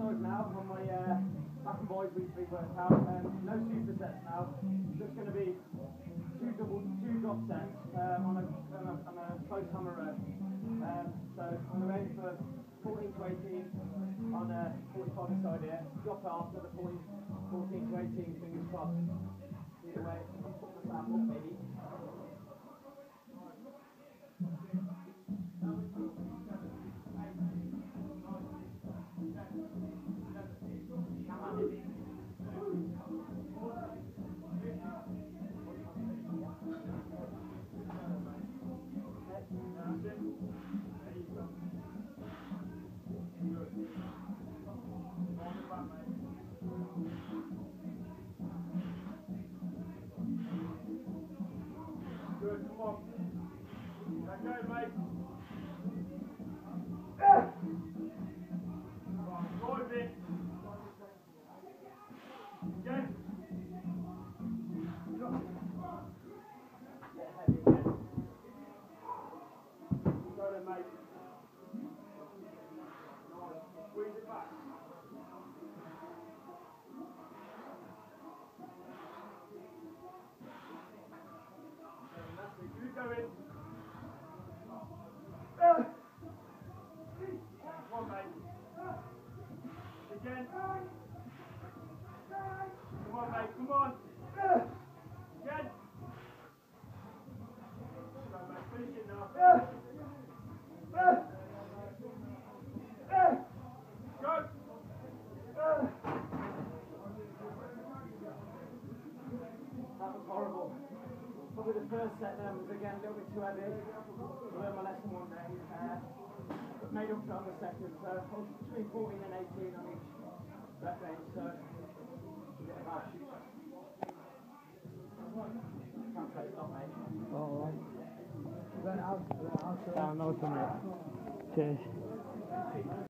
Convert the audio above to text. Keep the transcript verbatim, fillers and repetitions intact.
exercise now on my uh, back and boys weekly workout. Um, no supersets now. Just going to be two double, two drop sets um, on, a, on, a, on a close hammer row. Um, so I'm going to aim for fourteen to eighteen on a forty-five side here. Drop it off another fourteen to eighteen, fingers crossed. Either way, put the slam up, baby. Good, come on. Let go, mate. Forward a bit. Again. Get heavy again. Go then, mate. Squeeze it back. That's it. Keep going. Come on, mate. Again. Come on, mate. Come on. Again. Go, mate. Finish it now. Go. That was horrible. Probably the first set then was again a little bit too heavy. I learned my lesson one day. Uh, but made up for it on the second, so I was between fourteen and eighteen on each rep range, so a bit of hard shoot. Can't play stop, mate. Alright. Then I'll, I'll, I'll, Down, no, mate. Cheers.